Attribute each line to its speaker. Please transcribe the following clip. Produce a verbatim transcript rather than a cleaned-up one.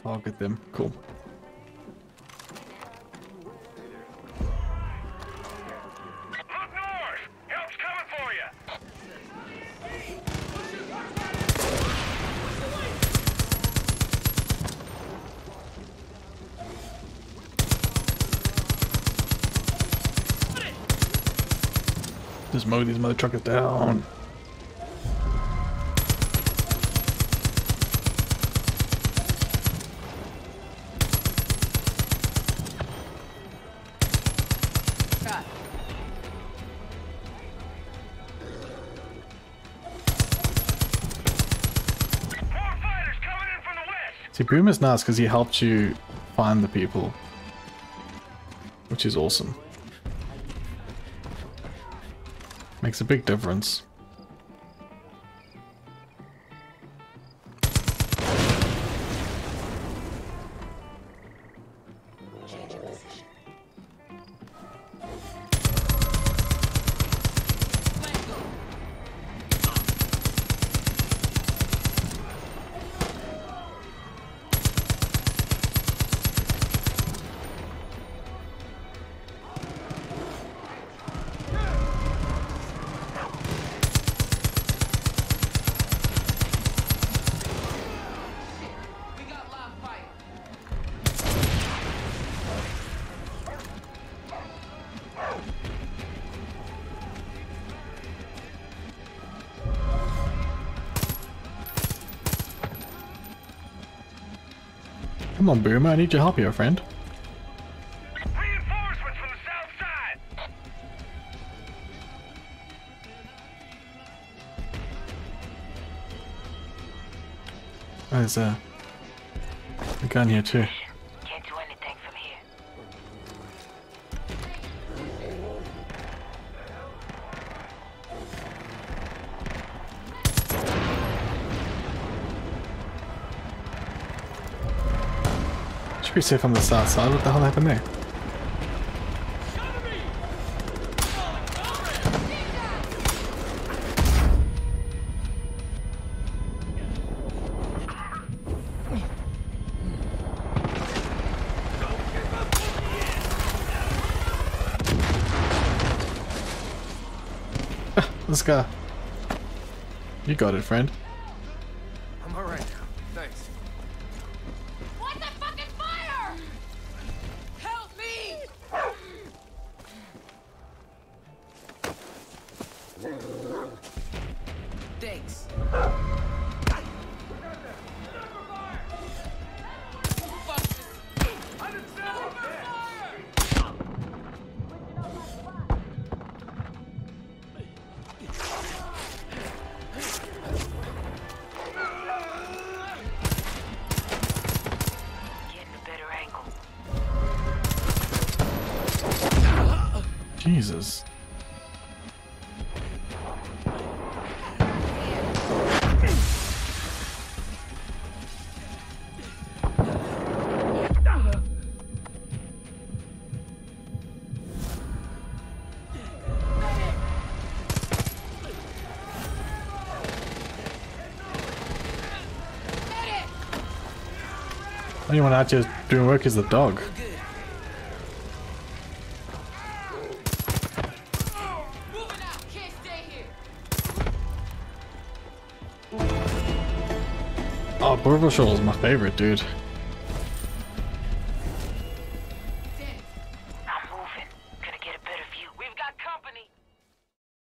Speaker 1: I'll get them. Cool. Just mow these mother truckers down. See, Boom is nice because he helped you find the people, which is awesome. Makes a big difference. Come on, Boomer, I need your help here, friend.
Speaker 2: Reinforcements from the south side.
Speaker 1: Oh, there's a, a gun here too.
Speaker 3: Can't do anything from here.
Speaker 1: Should be safe on the south side. What the hell happened there? Let's go. You got it, friend.
Speaker 4: I'm alright now. Thanks.
Speaker 5: What the fucking fire? Help me! Thanks.
Speaker 1: Jesus. Only one out here doing work is the dog. Oh, Burble Shoal is my favorite, dude.